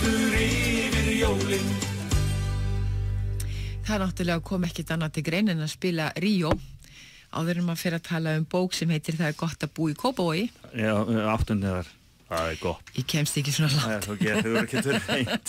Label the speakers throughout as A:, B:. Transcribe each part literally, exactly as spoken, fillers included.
A: aftur yfir jólin.
B: Það náttúrulega kom ekkert annað til grein en að spila Ríó áður en maður fer að tala um bók sem heitir Það er gott að búa í Kópavogi.
C: Já, áttunniðar. Það er gott.
B: Ég kemst ekki svona langt.
C: Nei, þú getur ekki verið reynt.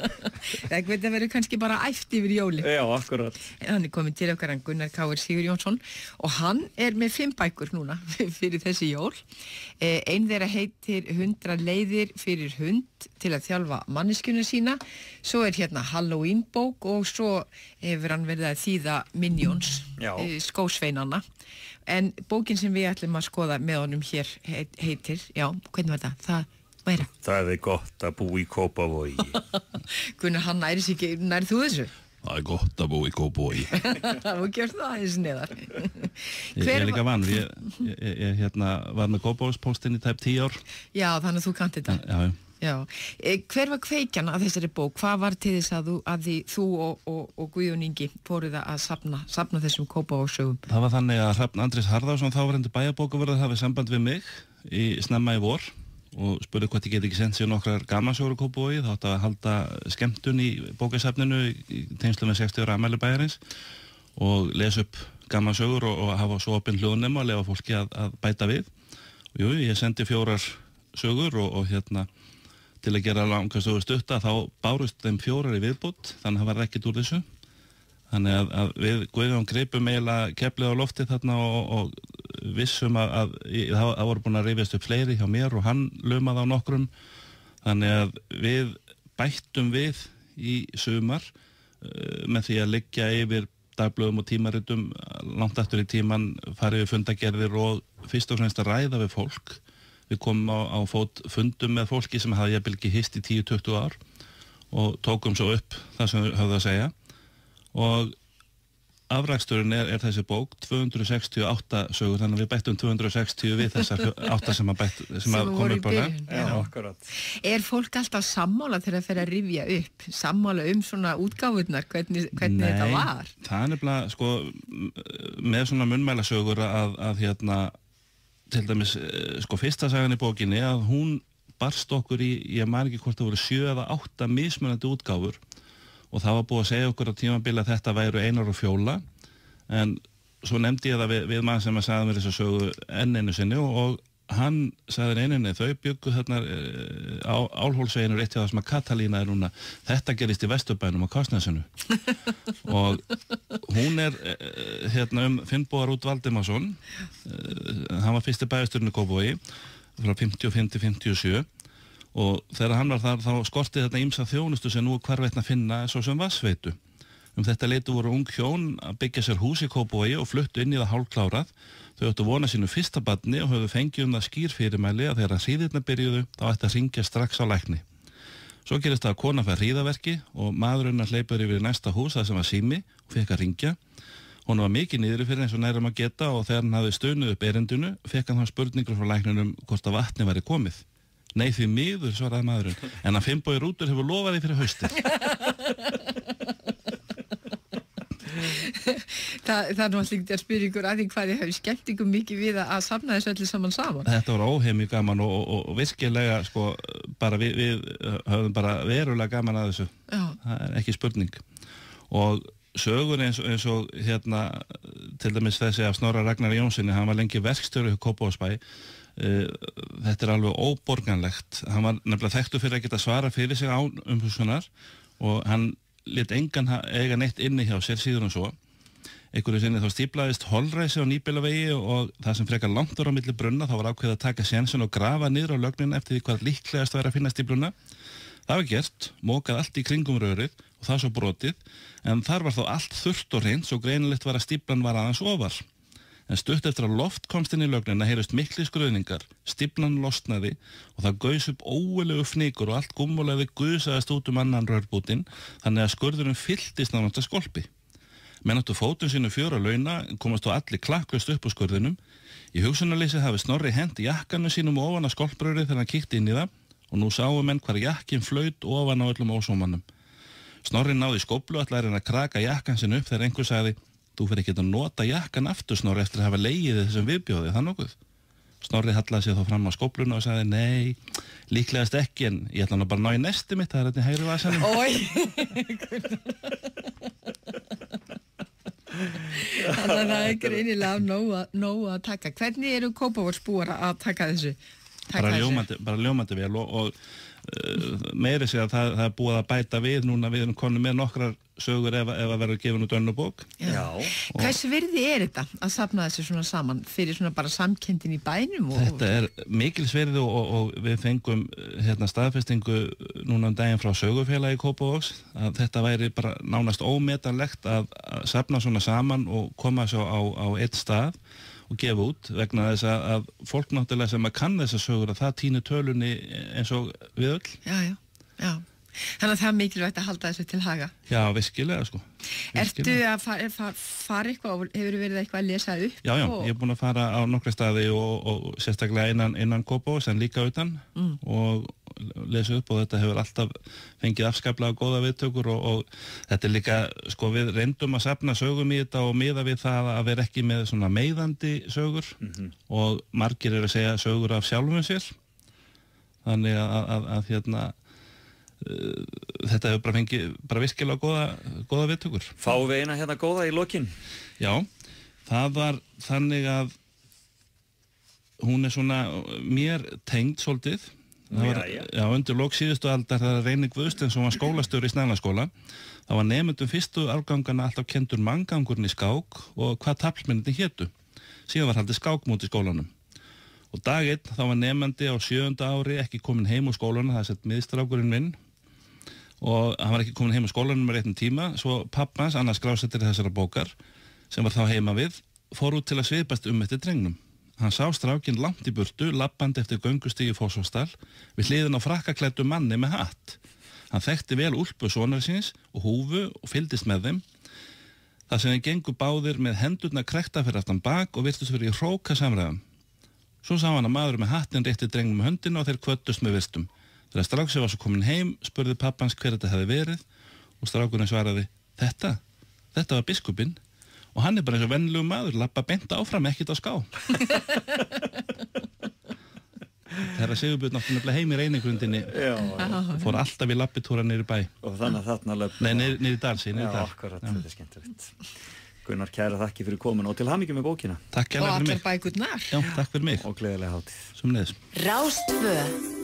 B: Það verður kannski bara æft yfir jóli.
C: Já, akkurat.
B: En hann er komin til okkar, hann Gunnar Káir Sigurjónsson, og hann er með fimm bækur núna fyrir þessi jól. Einn þeirra heitir hundrað leiðir fyrir hund til að þjálfa manneskjuna sína. Svo er hérna Halloween bók og svo hefur hann verið að þýða Minions, skósveinana. En bókin sem við ætlum að skoða með honum hér heitir, já, hvernig var það? Það væri.
C: Það er gott að búa í Kópavogi.
B: Gunnar, hann næri sig ekki, nærið þú þessu?
D: Það er gott að búa í Kópavogi.
B: Þú gjörð það aðeins neðar.
D: Ég er líka vann, ég, ég, ég hérna, var með Kópavogspóstinn í tæp tíu ár.
B: Já, þannig að þú kannt þetta.
D: Já, já.
B: Já. Hver var kveikjan að þessari bók? Hvað var til þess að þú, að því, þú og, og, og Guðjón Ingi fóruð að safna, safna þessum Kópavogssögum?
D: Það var þannig að Hrafn Andrés Harðarsson, þáverandi bæjarbókavörður, hafði samband við mig í snemma í vor og spurði hvort ég geti ekki sendt sér nokkrar gamansögur á Kópavogi. Það átti að halda skemmtun í bókasafninu í tengslum með sextíu ára afmæli bæjarins og lesa upp gamansögur og, og hafa svo opinn hljóðnema og leyfa fólki að, að bæta við. Og jú, ég sendi fjórar sögur og, og hérna til að gera langast og stutta, þá bárust þeim fjórar í viðbót, þannig að það var ekkert úr þessu. Þannig að, að við Guðjón greipum eiginlega keflið á lofti þarna og, og vissum að, að, að það voru búin að rifjast upp fleiri hjá mér og hann lumaði á nokkrum. Þannig að við bættum við í sumar uh, með því að liggja yfir dagblöðum og tímaritum langt aftur í tíman, farið við fundagerðir og fyrst og fremst að ræða við fólk. Við komum á, á fót fundum með fólki sem hafði jafnvel ekki hist í tíu til tuttugu ár og tókum svo upp það sem við höfðum að segja. Og afraksturinn er, er þessi bók, tvö hundruð sextíu og átta sögur, þannig að við bættum tvö hundruð sextíu við þessar átta sem að, bætt, sem
B: sem
D: að koma upp á það.
C: Já, akkurat.
B: Er fólk alltaf sammála þegar það fer að rifja upp? Sammála um svona útgáfurnar, hvernig, hvernig þetta var?
D: Nei, það er nefnilega, sko, með svona munnmælasögur að, að hérna, til dæmis, sko, fyrsta sagan í bókinni að hún barst okkur í, ég man ekki hvort það voru sjö eða átta mismunandi útgáfur og það var búið að segja okkur á tímabili að þetta væru Einar og Fjóla, en svo nefndi ég það við, við mann sem að sagði mér þess að sögu enn einu sinni og, og hann sagði eininni, þau byggu þarna á Álhólsveginum rétt hjá það sem að Katalína er núna, þetta gerist í Vesturbænum á Kársnesinu og hún er hérna um Finnboga Rút Valdimarsson, hann var fyrsti bæjarstjórinn í Kópavogi frá fimmtíu og fimm til fimmtíu og sjö og þegar hann var þar þá skortið þetta ýmsa þjónustu sem nú er hvarvetna að finna svo sem vatnsveitu. Um þetta leyti voru ung hjón að byggja sér hús í Kópavogi og fluttu inn í það hálfklárað. Þau áttu vona sínu fyrsta barni og höfðu fengið um það skýr fyrirmæli að þegar hríðirnar byrjuðu þá ætti að hringja strax á lækni. Svo gerist það að kona fær hríðaverki og maðurinn hleypur yfir í næsta hús það sem var sími og fekk að hringja. Hún var mikið niðri fyrir eins og nærum að geta og þegar hann hafði stöðnuð upp erindinu fekk hann þá spurningur frá lækninum hvort að vatni væri komið. Nei, því miður, svaraði maðurinn, en að Finnbogi Rútur hefur lofað því fyrir haustið.
B: það, það er nú alltaf ekki að spyrja ykkur að því hvað þið hefur skemmt ykkur mikið við að safna þessu öllu saman saman.
D: Þetta var óheimið gaman og, og, og virkilega, sko, bara við, við höfum bara verulega gaman að þessu. Já. Það er ekki spurning. Og sögur eins, eins og hérna, til dæmis þessi af Snorra Ragnar Jónssoni, hann var lengi verkstjóri hjá Kópavogsbæ. Uh, þetta er alveg óborganlegt. Hann var nefnilega þekktur fyrir að geta svara fyrir sig án umhugsunar og hann lét engan eiga neitt inni hjá sér síður en svo. Einhverju sinni þá stíplaðist holræsi á Nýbýlavegi og það sem frekar langt var á milli brunna þá var ákveðið að taka sénsinn og grafa niður á lögnina eftir því hvað líklegast var að finna stípluna. Það var gert, mókað allt í kringum rörið og það svo brotið, en þar var þá allt þurrt og hreint svo greinilegt var að stíplan var aðeins ofar. En stutt eftir að loft komst inn í lögnina heyrust mikli skröðningar, stíflan losnaði og það gaus upp ógurlegu fnykur og allt gúmmulegði gusaðist út um annan rörbútinn, þannig að skurðurinn fylltist nánast að skolpi. Menn áttu fótum sínu fjóra launa, komast þó allir klakklaust upp úr skurðinum. Í hugsunarleysi hafi Snorri hent jakkanum sínum ofan að skolprörið þegar hann kíkti inn í það og nú sáu menn hvar jakkin flaut ofan á öllum ósómannum. Snorri náði skóflu og ætlaði að kraka jakkan sinn upp þegar einhver sagði: Þú fyrir ekki að nota jakkan aftur, Snorri, eftir að hafa legið þessum viðbjóði, það nokkuð. Snorri hallaði sig þá fram á skófluna og sagði nei, líklegast ekki en ég ætla nú bara að ná í nesti mitt, það er þetta í hægri vasanum.
B: Ói! Þannig að það er greinilega nóg að, nóg að taka. Hvernig eru Kópavogsbúar að taka þessu? Taka
D: Bara
B: þessu?
D: ljómandi, bara ljómandi vel og, og uh, meiri sig að það, það er búið að bæta við núna við erum konum með nokkrar sögur ef, ef að verður gefin út önnur bók.
C: Já.
B: Hvers virði er þetta að safna þessu svona saman fyrir svona bara samkendin í bænum? Og,
D: Þetta er mikil sverði og, og, og við fengum hérna staðfestingu núna um daginn frá sögufélagi Kópavogs að þetta væri bara nánast ómetanlegt að, að safna svona saman og koma svo á, á einn stað og gefa út vegna þess að, að fólk náttúrulega sem að kann þessa sögur að það týni tölunni eins og við öll.
B: Já, já, já. Þannig að það er mikilvægt að halda þessu til haga.
D: Já, virkilega sko.
B: Ertu að fara, fara, fara eitthvað, hefur verið eitthvað að lesa upp?
D: Já, já,
B: og...
D: ég er búin að fara á nokkra staði og, og sérstaklega innan, innan Kópavogs en líka utan mm. og lesa upp og þetta hefur alltaf fengið afskaplega góða viðtökur og, og þetta er líka, sko við reyndum að safna sögum í þetta og miða við það að vera ekki með svona meiðandi sögur mm-hmm. og margir eru að segja sögur af sjálfum sér þannig að, að, að, að hérna þetta hefur bara fengið bara virkilega góða, góða viðtökur.
C: Fáum við eina hérna góða í lokin?
D: Já, það var þannig að hún er svona mér tengd svolítið. Það var,
C: já, já.
D: Já, undir lok síðustu aldar þegar Reynir Guðsteins sem var skólastjóri í Snælaskóla það var nemendum fyrstu árgangana alltaf kendur manngangurinn í skák og hvað taflmennirni hétu. Síðan var haldið skákmót í skólanum. Og dag einn þá var nemandi á sjöunda ári ekki komin heim úr skólanum, það er sett miðstrákurinn minn og hann var ekki komin heim úr skólanum með réttum tíma, svo pappans, annars skrásettir þessara bókar, sem var þá heima við, fór út til að svipast um eftir drengnum. Hann sá strákinn langt í burtu, labbandi eftir göngustígi Fossvogsdal, við hliðin á frakkaklæddu manni með hatt. Hann þekkti vel úlpu sonar síns og húfu og fylgdist með þeim, þar sem þeir gengu báðir með hendurna krekta fyrir aftan bak og virtust fyrir í hróka samræðum. Svo sá hann að maður með hattinn rétti drengnum með höndina og þeir kvöddust með virstum. Þegar stráksið var svo komin heim, spurði pappans hver þetta hefði verið og strákurinn svaraði, þetta, þetta var biskupinn og hann er bara eins og venjulegur maður, labba beint áfram, ekkert á ská. Þegar Sigurbjörn átti nefnilega heim í Reynigrundinni, fór alltaf í labbitúra niður í bæ.
C: Og þannig að þarna löp...
D: Nei, niður í Dalsi, niður í Dal.
C: Já, akkurat, þetta er skemmtilegt. Gunnar, kæra þakki fyrir komin og til hamingju með bókina.
D: Takk
B: og
D: fyrir mig.
B: allar bækurnar.
D: Já, takk fyrir mig.
C: Og gleðilega hátíð.
D: Sumleiðis.
E: Rástvö